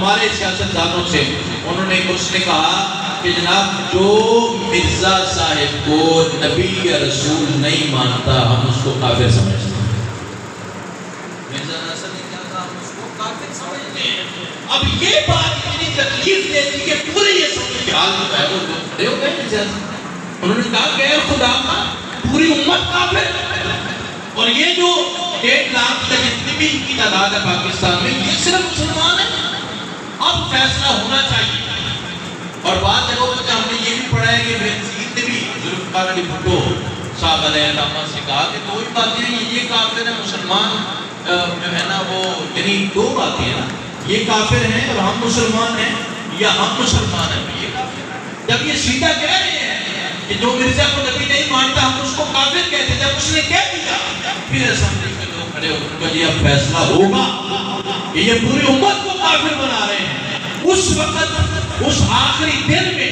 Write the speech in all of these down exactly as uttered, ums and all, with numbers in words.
ہمارے سیاستدانوں سے، انہوں نے اس نے کہا کہ جناب جو مرزا صاحب کو نبی یا رسول نہیں مانتا ہم اس کو کافر سمجھتے ہیں۔ مرزا ناصر نے کہا تھا ہم اس کو کافر سمجھتے ہیں۔ اب یہ بات اتنی تکلیف دیتی کہ پورے یہ سب حال جو ہے وہ کھڑے ہو گئے۔ انہوں نے کہا غیر خدا کا پوری امت کافر، اور یہ جو ڈیڑھ لاکھ تک جتنی بھی ان کی تعداد ہے پاکستان میں، یہ صرف مسلمان ہیں۔ اب فیصلہ ہونا چاہیے۔ اور بات جگہوں پر ہم نے یہ بھی پڑھا ہے کہ بنزید نے بھی ذوالفقار علی بھٹو صاحب علیہ السلام سے کہا کہ کوئی باتیں ہیں، یہ کافر ہیں، مسلمان جو ہے نا وہ، یعنی دو باتیں ہیں نا، یہ کافر ہیں اور ہم مسلمان ہیں، یا ہم مسلمان ہیں یہ کافر ہیں۔ جب یہ سیدھا کہہ رہے ہیں کہ جو مرزا کو نبی نہیں مانتا ہم اس کو کافر کہتے ہیں، جب اس نے کہہ دیا پھر اسمبلی میں لوگ کھڑے ہو کر یہ اب فیصلہ ہوگا کہ یہ پوری امت کو کافر بنا رہے ہیں۔ اس وقت اس آخری دن میں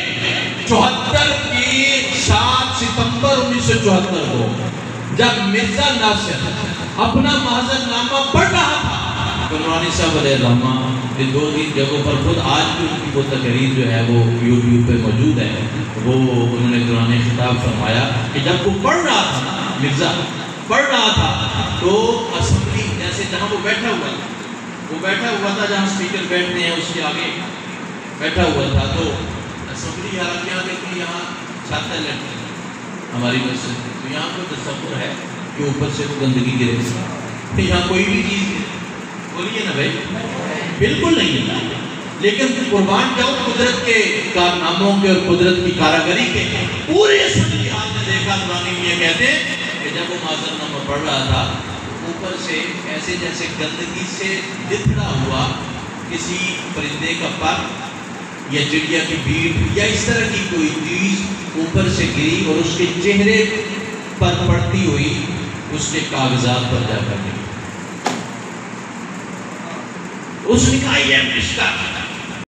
چوہتر کی سات ستمبر انیس سو چوہتر کو جب مرزا ناصر اپنا معذرت نامہ پڑھ رہا تھا، نورانی صاحب علیہ الرحمہ کہ دو تین جگہوں پر خود آج بھی ان کی وہ تقریر جو ہے وہ یوٹیوب پہ موجود ہے، وہ انہوں نے دوران خطاب فرمایا کہ جب وہ پڑھ رہا تھا نا، مرزا پڑھ رہا تھا تو اسمبلی جیسے جہاں وہ بیٹھا ہوا تھا، وہ بیٹھا ہوا تھا جہاں اسپیکر بیٹھتے ہیں اس کے آگے بیٹھا ہوا تھا، تو اسمبلی حالانکہ یہاں دیکھیں یہاں چھت ہے لیفٹ ہماری مسجد، تو یہاں کوئی تصور ہے کہ اوپر سے وہ گندگی گرے، یہاں کوئی بھی چیز بولیے نا بھائی، بالکل نہیں ہے۔ لیکن قربان جاؤ قدرت کے کارناموں کے اور قدرت کی کاراگری کے، پورے صورتحال نے دیکھا نورانی میاں کہتے ہیں کہ جب وہ معذرنامہ پڑھ رہا تھا اوپر سے ایسے جیسے گندگی سے لتڑا ہوا کسی پرندے کا پر یا چڑیا کی بھیڑ یا اس طرح کی کوئی چیز اوپر سے گری اور اس کے چہرے پر پڑتی ہوئی اس کے کاغذات پر جا کر گئی۔ اس نے کہا یہ مشکل